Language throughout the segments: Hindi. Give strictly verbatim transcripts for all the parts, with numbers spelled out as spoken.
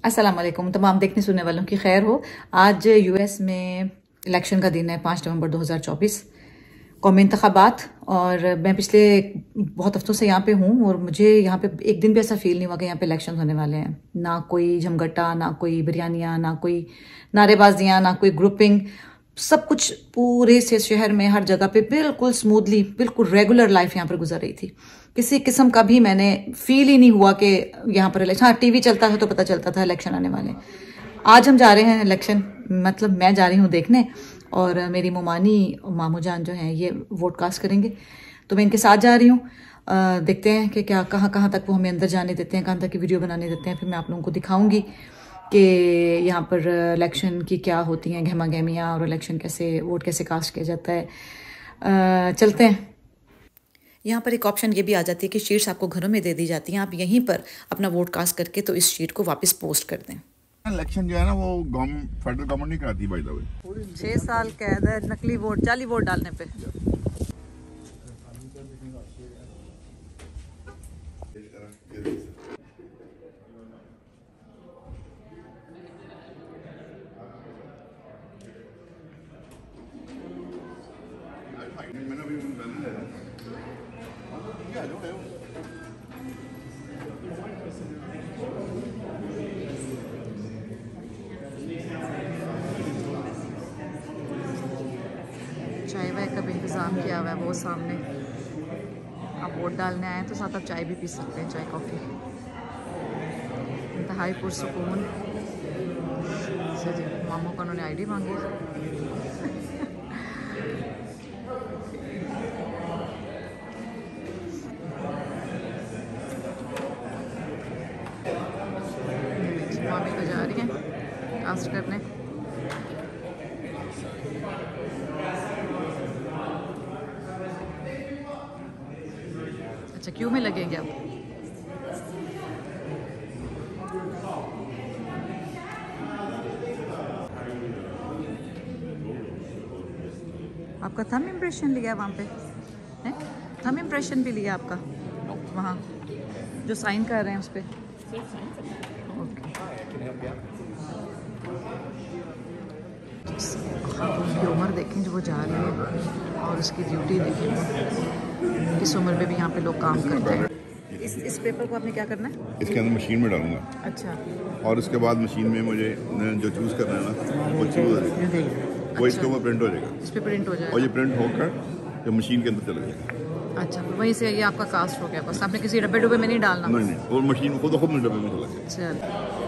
अस्सलाम वालेकुम। तमाम देखने सुनने वालों की खैर हो। आज यूएस में इलेक्शन का दिन है, पाँच नवंबर दो हज़ार चौबीस, कौमी इंतखाबात। और मैं पिछले बहुत हफ्तों से यहाँ पे हूँ और मुझे यहाँ पे एक दिन भी ऐसा फील नहीं हुआ कि यहाँ पे इलेक्शन होने वाले हैं। ना कोई झमगट्टा, ना कोई बिरयानियाँ, ना कोई नारेबाजियाँ, ना कोई ग्रुपिंग। सब कुछ पूरे से शहर में हर जगह पे बिल्कुल स्मूथली, बिल्कुल रेगुलर लाइफ यहाँ पर गुजर रही थी। किसी किस्म का भी मैंने फील ही नहीं हुआ कि यहाँ पर इलेक्शन, हाँ टीवी चलता था तो पता चलता था इलेक्शन आने वाले। आज हम जा रहे हैं इलेक्शन, मतलब मैं जा रही हूँ देखने, और मेरी मोमानी मामू जान जो हैं ये वोट कास्ट करेंगे, तो मैं इनके साथ जा रही हूँ। देखते हैं कि क्या कहाँ कहाँ तक वो हमें अंदर जाने देते हैं, कहाँ तक की वीडियो बनाने देते हैं। फिर मैं आप लोगों को दिखाऊंगी कि यहाँ पर इलेक्शन की क्या होती हैं गहमा गहमियाँ, और इलेक्शन कैसे, वोट कैसे कास्ट किया जाता है। आ, चलते हैं। यहाँ पर एक ऑप्शन ये भी आ जाती है कि शीट्स आपको घरों में दे दी जाती हैं, आप यहीं पर अपना वोट कास्ट करके तो इस शीट को वापस पोस्ट कर दें। इलेक्शन जो है ना वो फेडरल गवर्नमेंट नहीं कराती बाय द वे। छह साल कैद है नकली वोट, जाली वोट डालने पे। चाय वाय का भी इंतज़ाम किया हुआ है वो सामने। आप वोट डालने आए तो साथ आप चाय भी पी सकते हैं, चाय कॉफ़ी। इंतहाई पुरसुकून से जी। मामू को उन्होंने आईडी मांगी। मामी को जा रही है कास्ट करने। अच्छा, क्यों में लगेंगे अब? आपका थंब इम्प्रेशन लिया वहाँ पे है? थंब इम्प्रेशन भी लिया आपका वहाँ जो साइन कर रहे हैं उस पर? ओके। खातून की उम्र देखें जो वो जा रही है, और उसकी ड्यूटी देखें किस उम्र में भी यहाँ पे लोग काम करते हैं। इस इस पेपर को आपने क्या करना है? इसके अंदर मशीन में डालूंगा। अच्छा। और उसके बाद मशीन में मुझे जो चूज करना है ना वो चूज हो जाएगा, वो इसके ऊपर प्रिंट हो जाएगा। इस पे प्रिंट हो जाएगा और ये प्रिंट होकर ये मशीन के अंदर चला जाएगा। अच्छा, फिर वहीं से ये आपका कास्ट हो गया, बस आपने किसी डब्बे डब्बे में नहीं डालना? नहीं नहीं, और मशीन खुद खुद डब्बे में चला जाएगा। चल,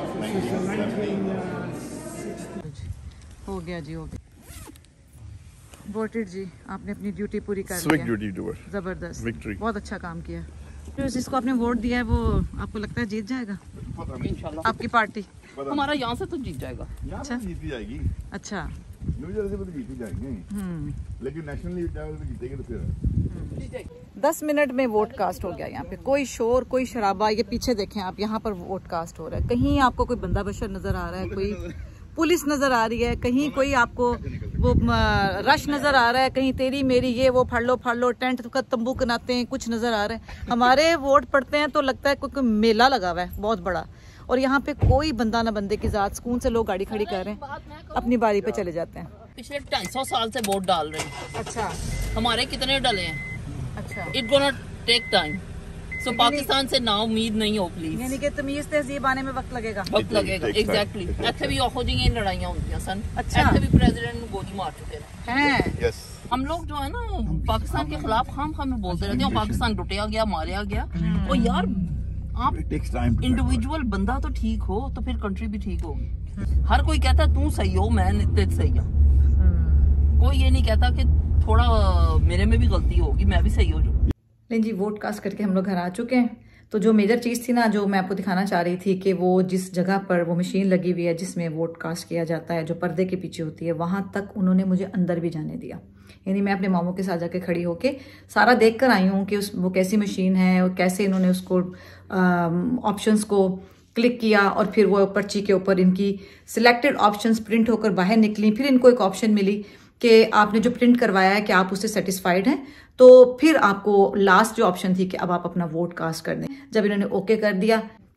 हो गया जी, हो गया। वोटेड जी, आपने अपनी ड्यूटी पूरी कर ली है। जबरदस्त, विक्ट्री, बहुत अच्छा काम किया। तो जिसको आपने वोट दिया है वो आपको लगता है जीत जाएगा? इंशाल्लाह। आपकी पार्टी? हमारा यहाँ से तो जीत जाएगा। अच्छा, जीती जाएगी। अच्छा, न्यू जर्सी में तो जीती जाएंगे, लेकिन नेशनल लेवल पे जीतेंगे तो फिर। दस मिनट में वोट कास्ट हो गया। यहाँ पे कोई शोर, कोई शराबा। ये पीछे देखें आप, यहाँ पर वोट कास्ट हो रहा है। कहीं आपको कोई बंदा बशर नजर आ रहा है, कोई पुलिस नजर आ रही है, कहीं कोई आपको वो रश नजर आ रहा है, कहीं तेरी मेरी ये वो फाड़ लो फाड़ लो टेंट का तंबू बनाते हैं, कुछ नजर आ रहा है। हमारे वोट पड़ते हैं तो लगता है कोई मेला लगा हुआ है बहुत बड़ा, और यहाँ पे कोई बंदा ना बंदे की जात। सुकून से लोग गाड़ी खड़ी कर रहे हैं, अपनी बारी पे चले जाते हैं। पिछले ढाई सौ साल से वोट डाल रहे हैं। अच्छा, हमारे कितने डले हैं? अच्छा, it gonna take time. So Pakistan से ना उम्मीद नहीं हो प्लीज। यानी कि तमीज तहजीब आने में वक्त लगेगा। वक्त लगेगा, एग्जैक्टली। ऐसे भी हो जी लड़ाइयाँ होती हैं सन। अच्छा, ऐसे भी प्रेसिडेंट गोली मार चुके हैं। यस। हम लोग जो है ना पाकिस्तान के खिलाफ हम हम बोलते रहते हैं पाकिस्तान लुटिया गया, मारा गया। और यार आप इंडिविजुअल बंदा तो ठीक हो तो फिर कंट्री भी ठीक होगी। हर कोई कहता है तू सही हो, मैं नित्य सही हूँ। कोई ये नहीं कहता कि थोड़ा मेरे में भी गलती होगी, मैं भी सही हो जाऊँ। नहीं जी, वोट कास्ट करके हम लोग घर आ चुके हैं। तो जो मेजर चीज़ थी ना, जो मैं आपको दिखाना चाह रही थी कि वो जिस जगह पर वो मशीन लगी हुई है जिसमें वोट कास्ट किया जाता है, जो पर्दे के पीछे होती है, वहां तक उन्होंने मुझे अंदर भी जाने दिया। यानी मैं अपने मामू के साथ जाके खड़ी होके सारा देख कर आई हूँ कि उस वो कैसी मशीन है और कैसे इन्होंने उसको ऑप्शंस को क्लिक किया, और फिर वो पर्ची के ऊपर इनकी सिलेक्टेड ऑप्शंस प्रिंट होकर बाहर निकली। फिर इनको एक ऑप्शन मिली कि आपने जो प्रिंट करवाया है कि आप उससे सेटिस्फाइड हैं, तो फिर आपको लास्ट जो ऑप्शन थी कि अब आप अपना वोट कास्ट कर दें। जब इन्होंने ओके कर दिया,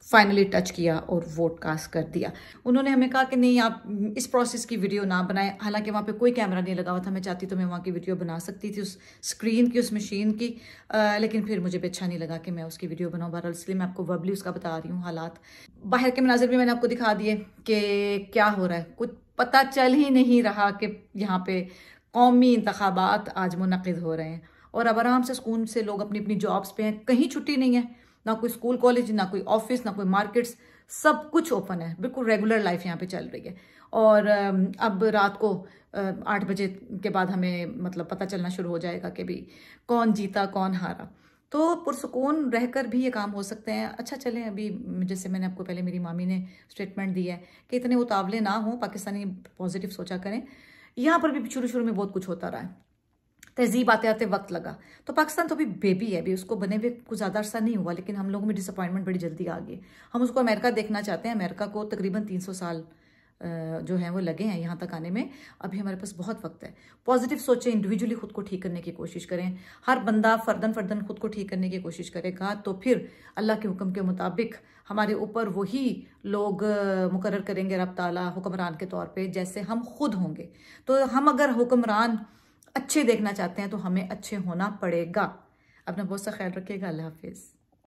फाइनली टच किया और वोट कास्ट कर दिया। उन्होंने हमें कहा कि नहीं आप इस प्रोसेस की वीडियो ना बनाएं, हालांकि वहाँ पे कोई कैमरा नहीं लगा हुआ था। मैं चाहती तो मैं वहाँ की वीडियो बना सकती थी उस स्क्रीन की, उस मशीन की, आ, लेकिन फिर मुझे भी अच्छा नहीं लगा कि मैं उसकी वीडियो बनाऊँ। बहरहाल इसलिए मैं आपको वर्बली उसका बता रही हूँ हालात। बाहर के मनाजिर भी मैंने आपको दिखा दिए कि क्या हो रहा है, कुछ पता चल ही नहीं रहा कि यहाँ पे कौमी इंतखाबात आज मुनक़िद हो रहे हैं और अब आराम से सुकून से लोग अपनी अपनी जॉब्स पे हैं, कहीं छुट्टी नहीं है, ना कोई स्कूल कॉलेज, ना कोई ऑफिस, ना कोई मार्केट्स, सब कुछ ओपन है, बिल्कुल रेगुलर लाइफ यहाँ पे चल रही है। और अब रात को आठ बजे के बाद हमें मतलब पता चलना शुरू हो जाएगा कि भी कौन जीता कौन हारा। तो पुरसुकून रहकर भी ये काम हो सकते हैं। अच्छा चलें, अभी जैसे मैंने आपको पहले मेरी मामी ने स्टेटमेंट दी है कि इतने उतावले ना हो, पाकिस्तानी पॉजिटिव सोचा करें। यहाँ पर भी शुरू शुरू में बहुत कुछ होता रहा है, तहजीब आते आते वक्त लगा। तो पाकिस्तान तो अभी बेबी है, अभी उसको बने हुए कुछ ज़्यादा अरसा नहीं हुआ, लेकिन हम लोगों में डिसअपॉइंटमेंट बड़ी जल्दी आ गई। हम उसको अमेरिका देखना चाहते हैं। अमेरिका को तकरीबन तीन सौ साल जो हैं वो लगे हैं यहाँ तक आने में। अभी हमारे पास बहुत वक्त है। पॉजिटिव सोचें, इंडिविजुअली खुद को ठीक करने की कोशिश करें। हर बंदा फर्दन फर्दन खुद को ठीक करने की कोशिश करेगा तो फिर अल्लाह के हुक्म के मुताबिक हमारे ऊपर वही लोग मुकर्रर करेंगे रब ताला हुक्मरान के तौर पे, जैसे हम खुद होंगे। तो हम अगर हुक्मरान अच्छे देखना चाहते हैं तो हमें अच्छे होना पड़ेगा। अपना बहुत सा ख्याल रखिएगा। अल्लाह हाफिज़।